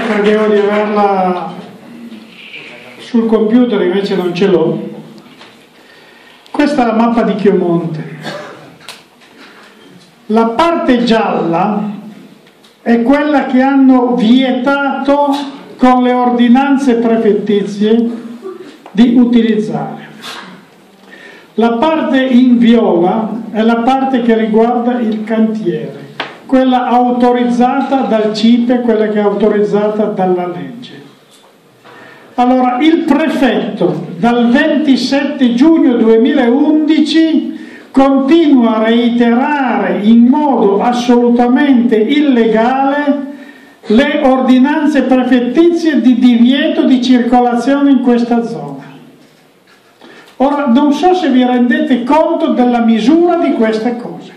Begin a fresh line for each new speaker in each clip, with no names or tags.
credevo di averla sul computer, invece non ce l'ho. Questa è la mappa di Chiomonte. La parte gialla è quella che hanno vietato con le ordinanze prefettizie di utilizzare. La parte in viola è la parte che riguarda il cantiere, quella autorizzata dal CIPE, quella che è autorizzata dalla legge. Allora, il prefetto dal 27 giugno 2011 continua a reiterare in modo assolutamente illegale le ordinanze prefettizie di divieto di circolazione in questa zona. Ora, non so se vi rendete conto della misura di queste cose.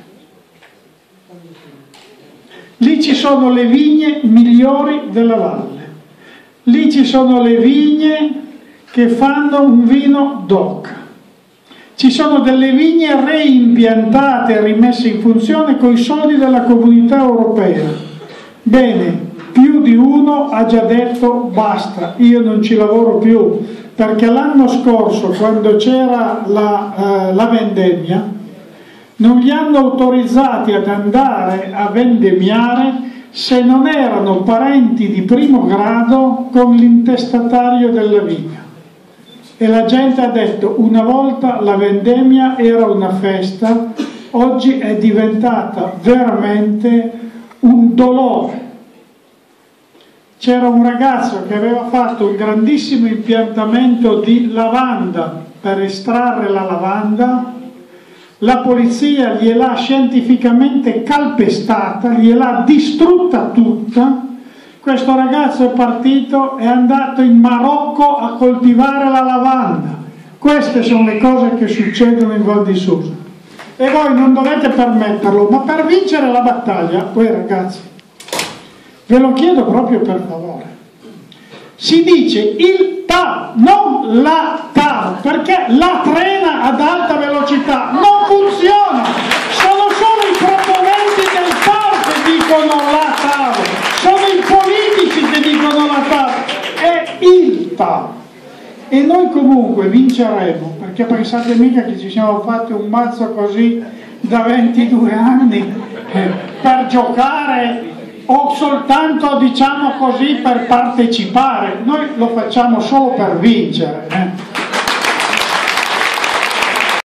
Lì ci sono le vigne migliori della valle, lì ci sono le vigne che fanno un vino DOC, ci sono delle vigne reimpiantate e rimesse in funzione con i soldi della Comunità Europea. Bene, più di uno ha già detto basta, io non ci lavoro più, perché l'anno scorso, quando c'era la vendemmia, non li hanno autorizzati ad andare a vendemmiare se non erano parenti di primo grado con l'intestatario della vigna. E la gente ha detto: una volta la vendemmia era una festa, oggi è diventata veramente un dolore. C'era un ragazzo che aveva fatto un grandissimo impiantamento di lavanda per estrarre la lavanda, la polizia gliel'ha scientificamente calpestata, gliel'ha distrutta tutta. Questo ragazzo è partito e è andato in Marocco a coltivare la lavanda. Queste sono le cose che succedono in Val di Susa e voi non dovete permetterlo. Ma per vincere la battaglia, voi ragazzi, ve lo chiedo proprio per favore, si dice il TAV, non la TAV, perché la trena ad alta velocità non funziona. Sono solo i proponenti del TAV che dicono la TAV, sono i politici che dicono la TAV, è il TAV. E noi comunque vinceremo, perché pensate mica che ci siamo fatti un mazzo così da 22 anni per giocare o soltanto, diciamo così, per partecipare. Noi lo facciamo solo per vincere.